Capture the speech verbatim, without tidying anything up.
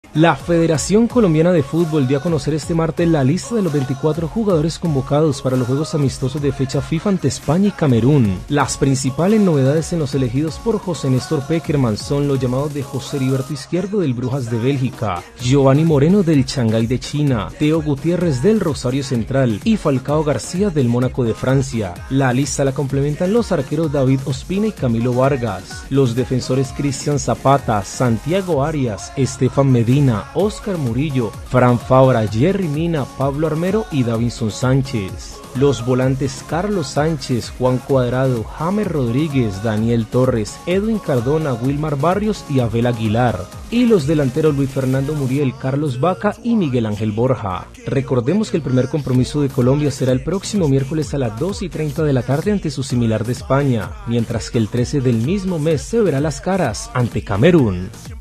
La Federación Colombiana de Fútbol dio a conocer este martes la lista de los veinticuatro jugadores convocados para los juegos amistosos de fecha FIFA ante España y Camerún. Las principales novedades en los elegidos por José Néstor Pekerman son los llamados de José Heriberto Izquierdo del Brujas de Bélgica, Giovanni Moreno del Shanghái de China, Teo Gutiérrez del Rosario Central y Falcao García del Mónaco de Francia. La lista la complementan los arqueros David Ospina y Camilo Vargas, los defensores Cristian Zapata, Santiago Arias, Estefan Medina, Oscar Murillo, Fran Fabra, Jerry Mina, Pablo Armero y Davinson Sánchez. Los volantes Carlos Sánchez, Juan Cuadrado, James Rodríguez, Daniel Torres, Edwin Cardona, Wilmar Barrios y Abel Aguilar. Y los delanteros Luis Fernando Muriel, Carlos Vaca y Miguel Ángel Borja. Recordemos que el primer compromiso de Colombia será el próximo miércoles a las dos y treinta de la tarde ante su similar de España, mientras que el trece del mismo mes se verá las caras ante Camerún.